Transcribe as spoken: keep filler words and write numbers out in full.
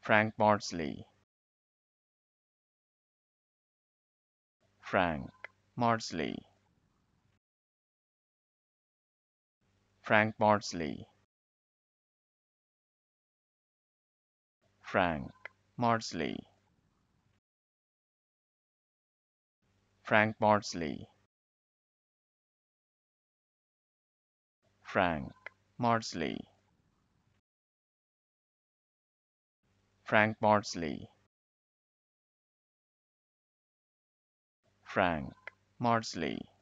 Frank Maudsley, Frank Maudsley, Frank Maudsley, Frank Maudsley, Frank Maudsley, Frank Maudsley, Frank Maudsley, Frank Maudsley,